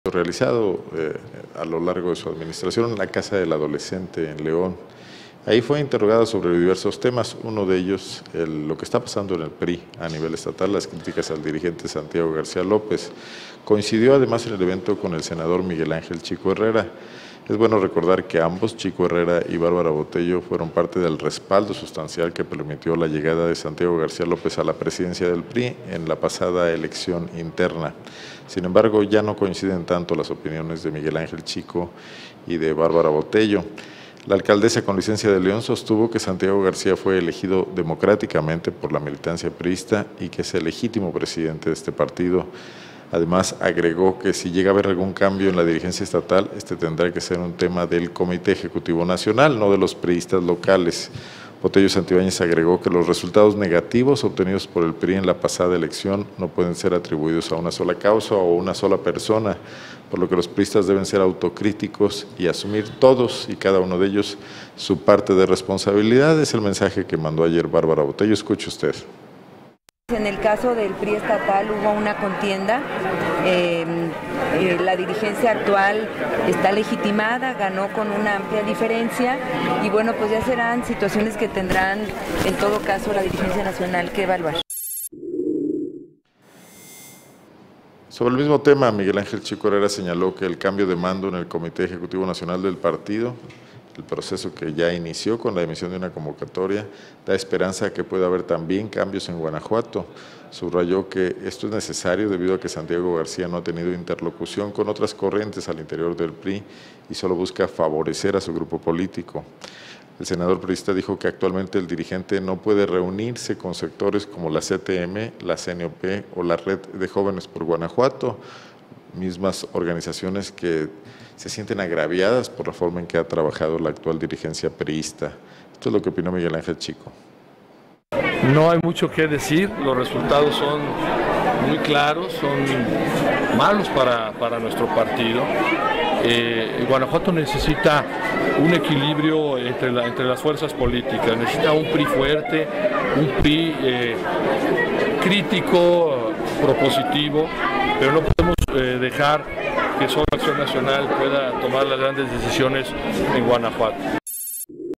realizado a lo largo de su administración en la Casa del Adolescente en León. Ahí fue interrogada sobre diversos temas, uno de ellos lo que está pasando en el PRI a nivel estatal, las críticas al dirigente Santiago García López. Coincidió además en el evento con el senador Miguel Ángel Chico Herrera. Es bueno recordar que ambos, Chico Herrera y Bárbara Botello, fueron parte del respaldo sustancial que permitió la llegada de Santiago García López a la presidencia del PRI en la pasada elección interna. Sin embargo, ya no coinciden tanto las opiniones de Miguel Ángel Chico y de Bárbara Botello. La alcaldesa con licencia de León sostuvo que Santiago García fue elegido democráticamente por la militancia priista y que es el legítimo presidente de este partido. Además, agregó que si llega a haber algún cambio en la dirigencia estatal, este tendrá que ser un tema del Comité Ejecutivo Nacional, no de los priistas locales. Botello Santibáñez agregó que los resultados negativos obtenidos por el PRI en la pasada elección no pueden ser atribuidos a una sola causa o una sola persona, por lo que los priistas deben ser autocríticos y asumir todos y cada uno de ellos su parte de responsabilidad. Es el mensaje que mandó ayer Bárbara Botello. Escuche usted. En el caso del PRI estatal hubo una contienda, la dirigencia actual está legitimada, ganó con una amplia diferencia y bueno, pues ya serán situaciones que tendrán en todo caso la dirigencia nacional que evaluar. Sobre el mismo tema, Miguel Ángel Chico Herrera señaló que el cambio de mando en el Comité Ejecutivo Nacional del partido, el proceso que ya inició con la emisión de una convocatoria, da esperanza a que pueda haber también cambios en Guanajuato. Subrayó que esto es necesario debido a que Santiago García no ha tenido interlocución con otras corrientes al interior del PRI y solo busca favorecer a su grupo político. El senador priista dijo que actualmente el dirigente no puede reunirse con sectores como la CTM, la CNOP o la Red de Jóvenes por Guanajuato, mismas organizaciones que se sienten agraviadas por la forma en que ha trabajado la actual dirigencia priista. Esto es lo que opinó Miguel Ángel Chico. No hay mucho que decir, los resultados son muy claros, son malos para nuestro partido. Guanajuato necesita un equilibrio entre las fuerzas políticas, necesita un PRI fuerte, un PRI crítico, propositivo, pero no podemos dejar que solo Acción Nacional pueda tomar las grandes decisiones en Guanajuato.